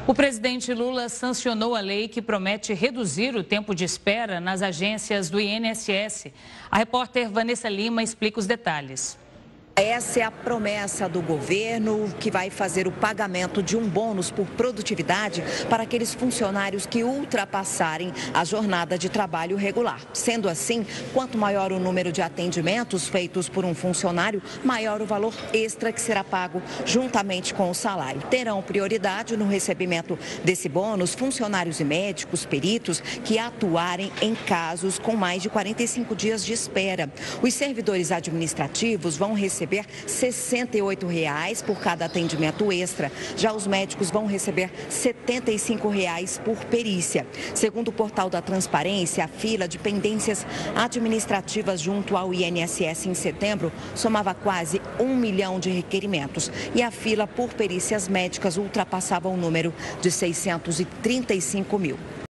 O presidente Lula sancionou a lei que promete reduzir o tempo de espera nas agências do INSS. A repórter Vanessa Lima explica os detalhes. Essa é a promessa do governo, que vai fazer o pagamento de um bônus por produtividade para aqueles funcionários que ultrapassarem a jornada de trabalho regular. Sendo assim, quanto maior o número de atendimentos feitos por um funcionário, maior o valor extra que será pago juntamente com o salário. Terão prioridade no recebimento desse bônus funcionários e médicos, peritos, que atuarem em casos com mais de 45 dias de espera. Os servidores administrativos vão receber R$ 68,00 por cada atendimento extra. Já os médicos vão receber R$ 75,00 por perícia. Segundo o portal da Transparência, a fila de pendências administrativas junto ao INSS em setembro somava quase 1 milhão de requerimentos. E a fila por perícias médicas ultrapassava o número de 635 mil.